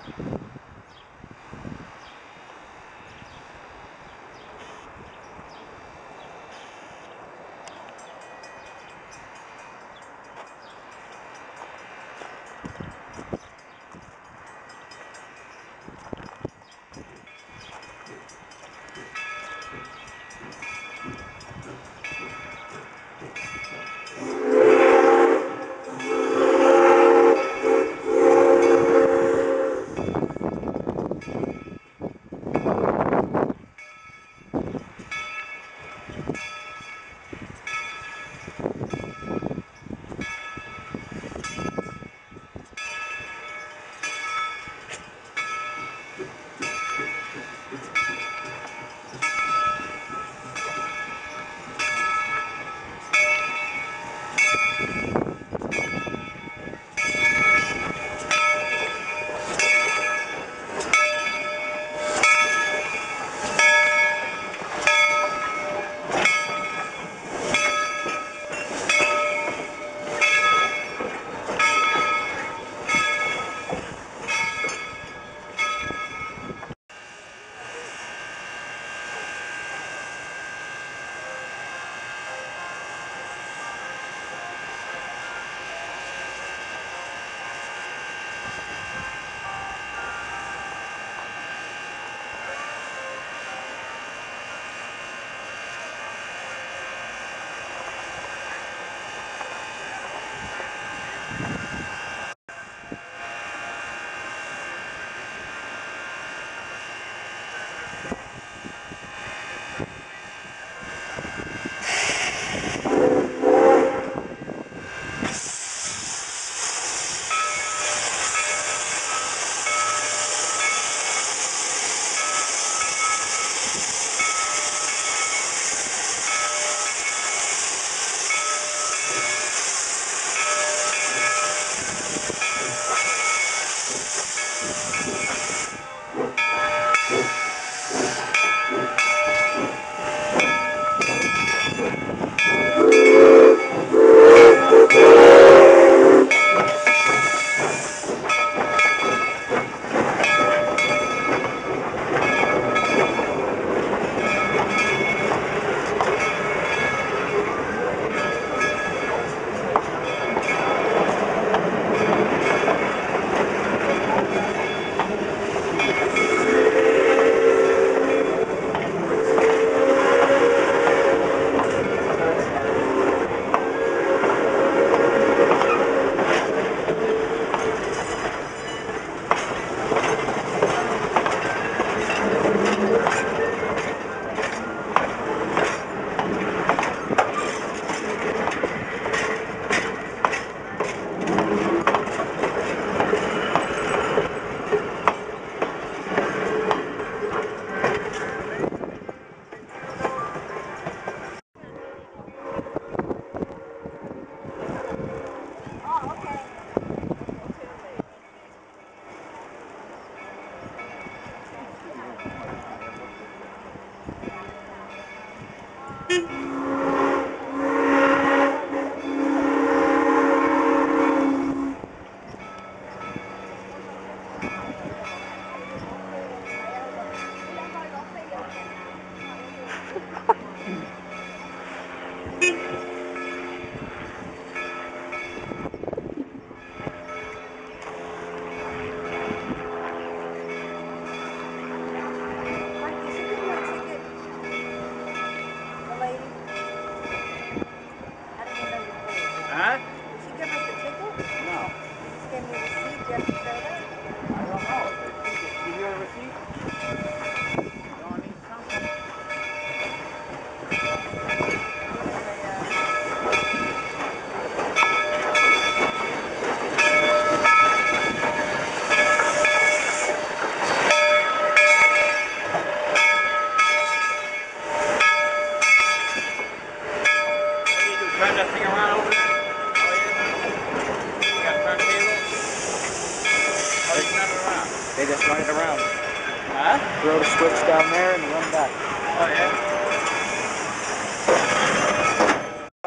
Huh? Did she give us the ticket? No. She gave me a receipt. Do you have to show that? I don't know. Give you a receipt? Don't need something. Turn that thing around over there. You got a turntable? How do you turn it around? They just run it around. Huh? Throw the switch down there and run back. Oh, yeah?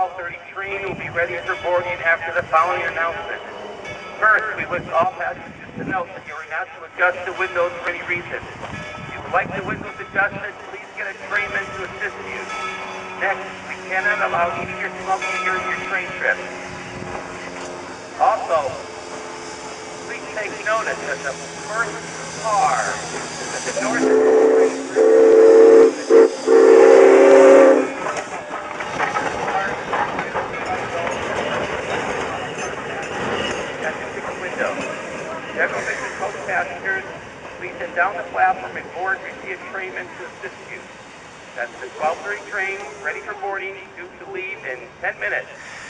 12:33 will be ready for boarding after the following announcement. First, we list all passengers To note that you are not to adjust the windows for any reason. If you would like the windows adjusted, please get a trainman to assist you. Next, we cannot allow eating or smoking during your train trip. Also, please take notice that the first car at the north end of the train at the ticket window. General admission coach passengers, please head down the platform and board. Receive a trainman to assist you. That's the 12:30 train, ready for boarding, due to leave in 10 minutes.